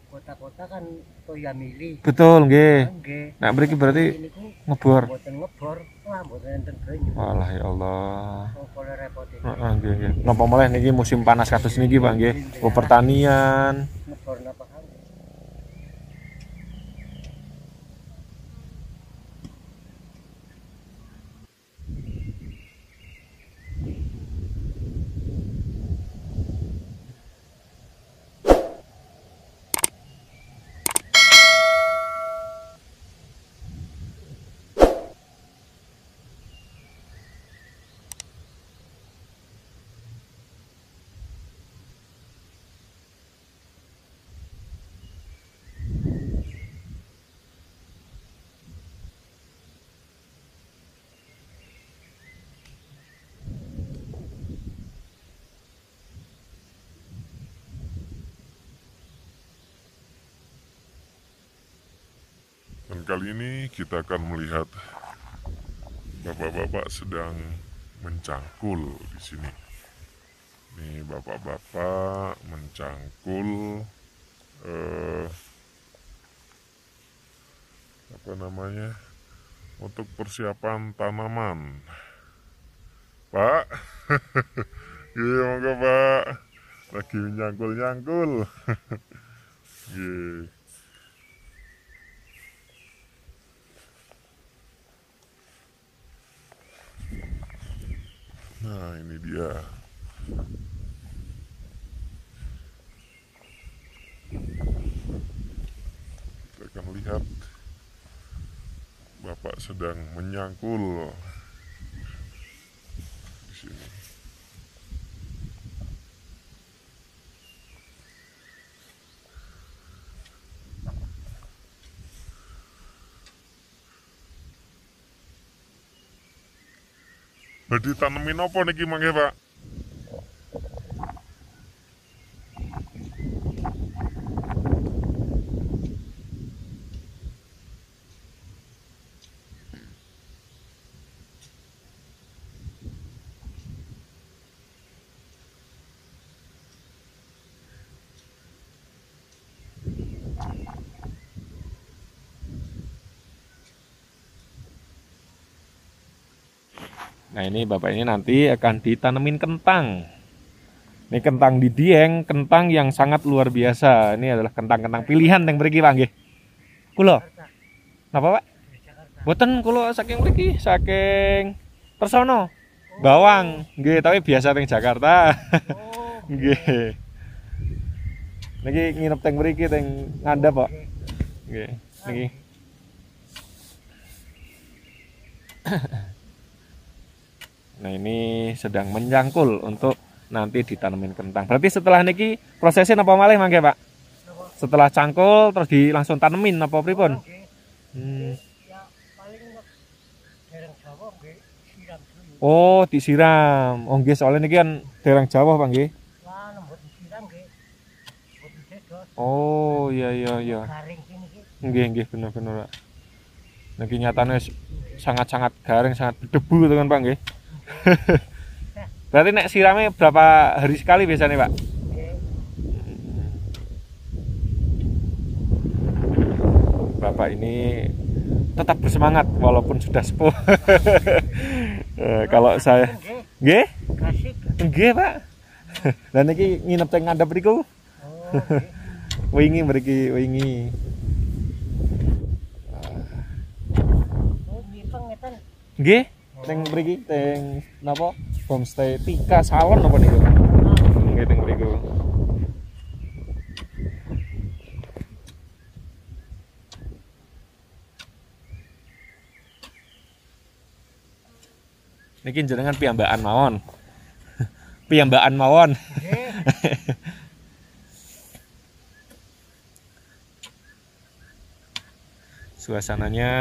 kota-kota kan toya milih. Betul nggih. Nggih. Nek mriki berarti Niku ngebor. mboten ngebor, wah mboten enten banyu. Walah ya Allah. Apa repot iki? Heeh nggih nggih. Napa malih niki musim panas kados niki Pak nggih. Oh, pertanian. Ngebor napa kan? Dan kali ini kita akan melihat bapak-bapak sedang mencangkul di sini. Nih bapak-bapak mencangkul apa namanya untuk persiapan tanaman. Pak, iya monggo Pak, lagi nyangkul-nyangkul. Iya. Nah ini dia. Kita akan lihat Bapak sedang menyangkul di sini. Badhe tanemin apa niki mangke Pak? Nah ini bapak ini nanti akan ditanemin kentang. Ini kentang di Dieng, kentang yang sangat luar biasa. Ini adalah kentang-kentang pilihan yang mriki Pak nggih. Kula. Napa Pak? Boten kula saking mriki, saking Persono. Bawang, nggih, tapi biasa teng Jakarta. Nggih. Niki nginep teng mriki teng ngandhap, Pak. Nggih. Niki. Nah ini sedang menyangkul untuk nanti ditanemin kentang. Berarti setelah niki prosesnya apa malih mangke Pak? Setelah cangkul terus langsung tanemin apa pripun? Ya paling dereng Jawa nggih siram dulu. Oh disiram. Oh nggih soalnya niki kan dereng Jawa Pak nggih. Lah nembut disiram nggih. Mboten sedos. Oh iya iya iya. Garing sini iki. Nggih bener-bener Pak. Niki nyatane sangat-sangat garing, sangat berdebu gitu kan Pak nggih. Berarti nek siramnya berapa hari sekali biasanya Pak? Bapak ini tetap bersemangat walaupun sudah sepuh. Kalau saya nggih? Nggih Pak. Dan niki nginep teng ngandhap niku. Wingi mriki wingi. Oh, mipeng ngeten. Nggih, teng mriki teng napa? Homestay Tika Salon apa niku? Nggih teng mriku. Niki jenengan piyambakan mawon. Piyambakan mawon. Suasananya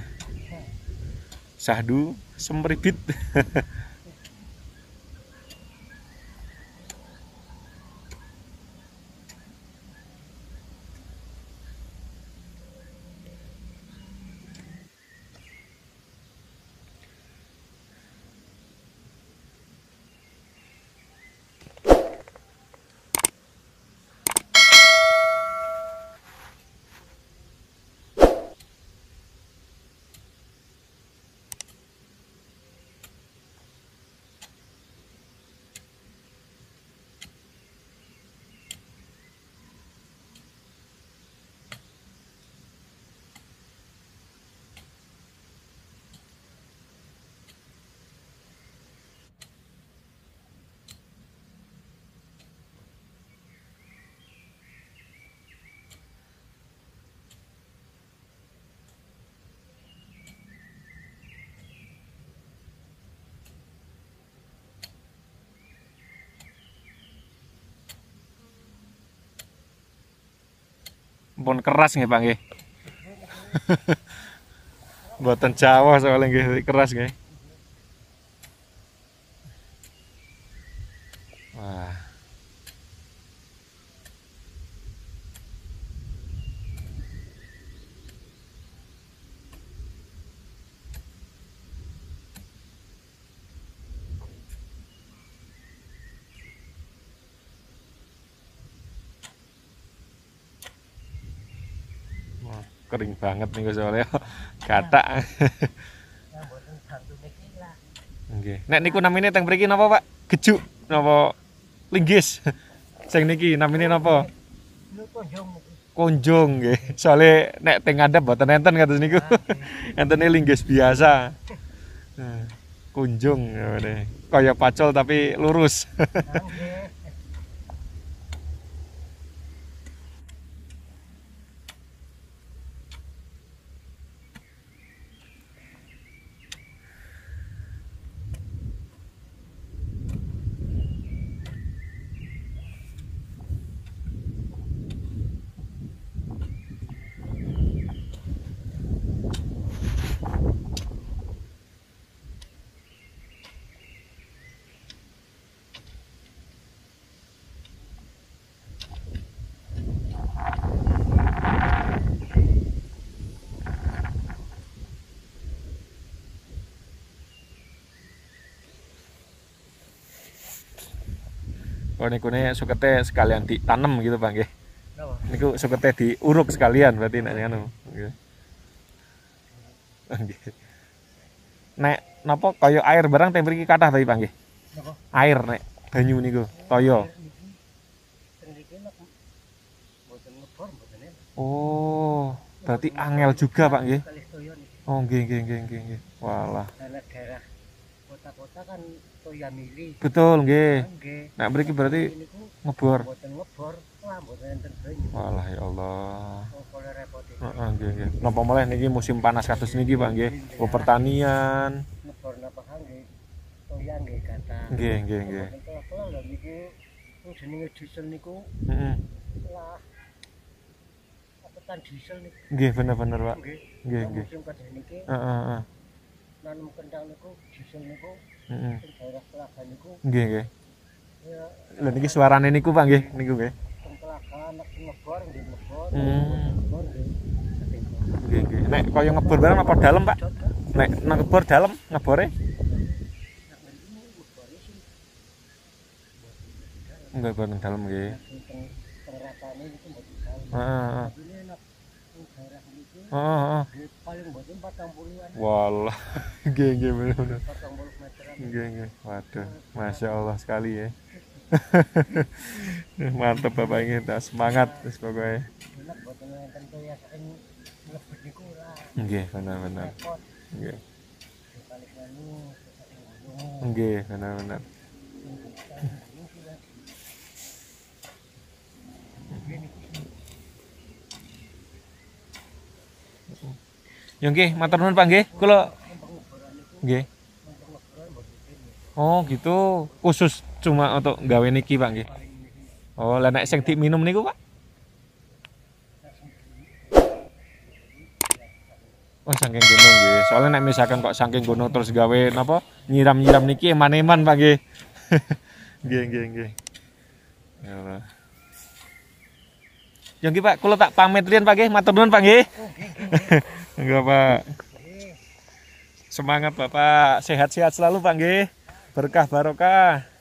syahdu semribit. Pun keras nggih Pak nggih. Mboten Jawa soalnya nggih keras nggih. Wah. Wah, kering banget nih soalnya katak. Yang boten bantu niki lah. Nggih. Nek niku namine teng mriki napa, Pak? Gejuk napa linggis? Sing niki namine napa? Lu konjong niki. Kunjung nggih. Soale nek teng ngadep mboten enten kados niku. Entene linggis biasa. Nah, kunjung ngene. Kaya pacul tapi lurus. Nggih. Oh niku ne sukete sekalian ditanam gitu Bang nggih. Napa? Niku sukete diuruk sekalian berarti nek ngono. Nggih. Nggih. Nek napa kaya air barang teng mriki kathah ta Bang nggih? Napa? Air nek banyu niku toyo. Teng niki nek boten ngebor boten enak. Oh, berarti angel juga Pak nggih. Kalih toyo niki. Oh nggih nggih nggih nggih nggih. Walah. Karena daerah kota-kota kan toya mili. Betul nggih. Nggih. Nek mriki berarti Niku ngebor. boten ngebor, wah boten enten banyu. Walah ya Allah. Oh, kalau repot iki. Heeh nggih nggih. Napa malih niki musim panas kados niki Pak nggih. Oh pertanian. Ngebor napa nggih. Toya nggih kata. Nggih nggih nggih. Kalau lho niku sing jenenge diesel niku Heeh. lah apetan diesel niku. Nggih bener-bener Pak. Nggih. Nggih nggih. Musim kadhe niki Heeh heeh. nanam kendang niku diesel niku Heeh. sing daerah Telaga niku Nggih nggih. ya Lha niki suarane niku Pak nggih, niku nggih. teng Telaga nek ngebor nggih ngebor. Hmm. Ngebor nggih. Ketinggal. Nggih nggih. Nek kaya ngebor barang apa dalem Pak? Nek ngebor dalem ngebore? Nek mriki ngebor sih Enggak bareng dalem nggih. sing teng ratane niku mboten dalem. Heeh heeh. Ini nek teng daerah niku Heeh heeh. nggih paling mboten 40-an. Walah. Nggih nggih bener-bener. 40 meteran. Nggih nggih. Waduh, Masya Allah sekali ya. Mantap Bapak ini, semangat wis pokoke. Nek boten enten toya saking lebet niku lah Nggih, benar-benar. repot. Nggih. Balik nganu saking gunung. Nggih, benar-benar. Yo nggih, matur nuwun Pak nggih. Kula nggih. Oh, gitu. Khusus cuma untuk gawe niki Pak nggih. Oh, lah nek sing diminum niku Pak? Oh, saking gunung nggih. Soalnya nek misalkan kok saking gunung terus gawe napa? Nyiram-nyiram niki eman-eman Pak nggih. Nggih, nggih, nggih. Ya Allah. Ya nggih Pak, kula tak pamit riyen Pak nggih. Matur nuwun Pak nggih. Enggak Pak. Semangat Bapak, sehat-sehat selalu Pak nggih. Berkah barokah.